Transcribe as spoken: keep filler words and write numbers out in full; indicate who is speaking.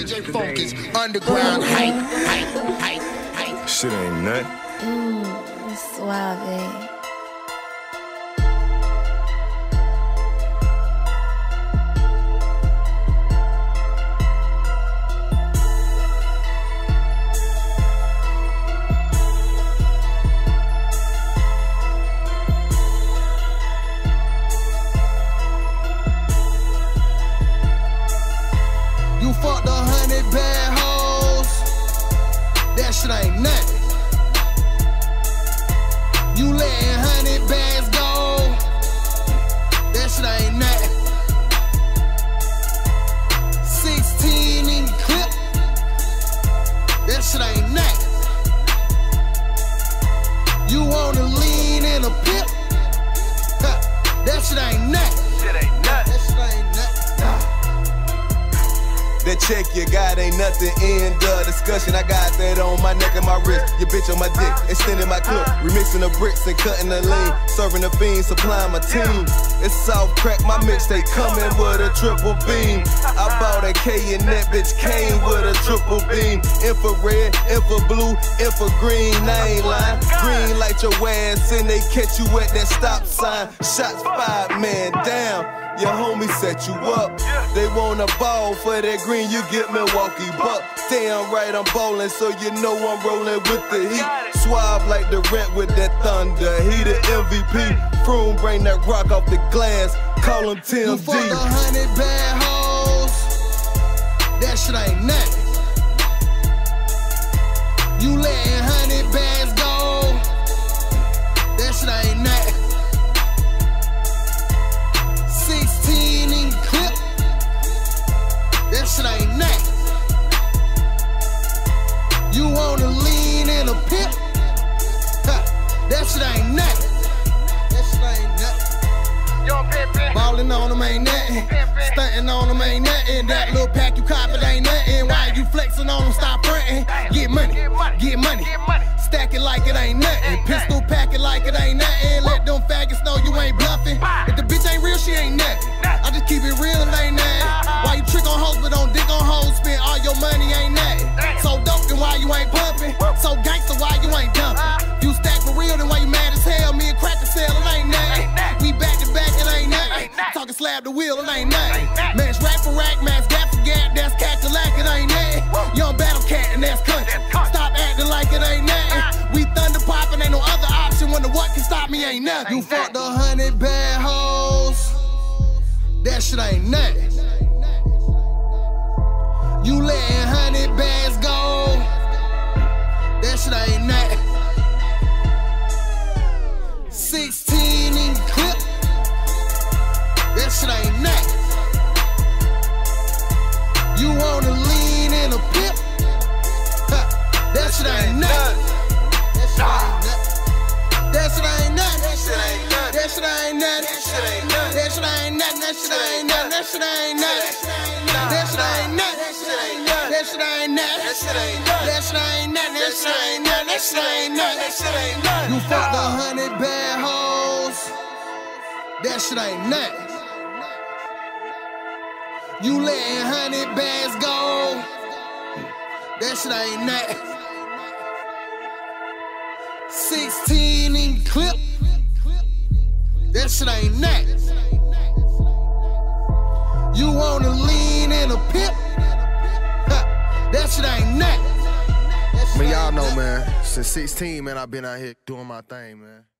Speaker 1: J Focus, underground hype, hype, hype, hype.
Speaker 2: Shit ain't nothing.
Speaker 3: Mmm, suave.
Speaker 1: You fucked a hundred bad hoes, that shit ain't nothing. You letting hundred bags go, that shit ain't nothing. Sixteen in the clip, that shit ain't nothing. You wanna lean in a pip, huh, that shit ain't nothing.
Speaker 2: Shit ain't nothing.
Speaker 1: That shit ain't nothing. Nah.
Speaker 2: That check you got ain't nothing, end of discussion. I got that on my neck and my wrist, your bitch on my dick, extending my clip, remixing the bricks and cutting the lean, serving the fiend, supplying my team. It's soft crack, my mixtape coming with a triple beam. I bought a K and that bitch came with a triple beam. Infrared, infra blue, infra green, I ain't lying. Green light your ass and they catch you at that stop sign. Shots five, man down. Your homie set you up. They want a ball for that green, you get Milwaukee Buck. Damn right, I'm ballin', so you know I'm rollin' with the heat. Suave like the rent with that thunder. He the M V P. Froome bring that rock off the glass. Call him Tim G.
Speaker 1: You fucked a hundred bad hoes, that shit ain't nothing. You letting hundred bags go, that shit ain't nothing. Sixteen in the clip, that shit ain't nothing. You wanna lean in a pit, huh, that shit ain't nothing. That shit ain't nothing. Ballin' on them ain't nothing, stuntin' on them ain't nothing. That little pack you cop it ain't nothing. Why you flexin' on them, stop frontin'. Get money, get money, stack it like it ain't nothing. Pistol pack it like it ain't nothing. Let them faggots know you ain't bluffing. If the bitch ain't real, she ain't nothing. I just keep it real, it ain't nothing. Why you trick on hoes but don't dick on hoes? Spend all your money, ain't nothing. So dope, then why you ain't pumping? So gangster, why you ain't dumping? You stack for real, then why you mad as hell? Me and Cracker sell, it ain't nothing. We back to back, it ain't nothing. Talking slab the wheel, it ain't nothing. Man's rack for rack, man's gap for gap, that's cat to lack, it ain't nothing. Young battle cat, and that's country. Stop acting like it ain't nothing. We thunder poppin', ain't no other option. Wonder what can stop me, ain't nothing. You fucked a hundred bad hoes, that shit ain't nothing. You letting hundred bags go, that shit ain't nothing. Sixteen in the clip, that shit ain't nothing. You wanna lean in a pip, huh, that shit ain't nothing. That shit ain't nothing. That shit ain't nothing. That shit ain't nothing. That shit ain't nothing. That shit ain't nothing. That shit ain't nothing. That shit ain't nothing. That shit ain't nothing. That shit ain't nothing. That shit ain't nothing. That shit ain't nothing. That shit ain't nothing. That shit ain't nothing. You fucked a hundred bad hoes, that shit ain't nothing. You letting hundred bags go, that shit ain't nothing. Sixteen in the clip, that shit ain't nothing. You wanna lean in a pip, huh, that shit ain't nothing.
Speaker 4: Man, y'all know, man, since sixteen, man, I've been out here doing my thing, man.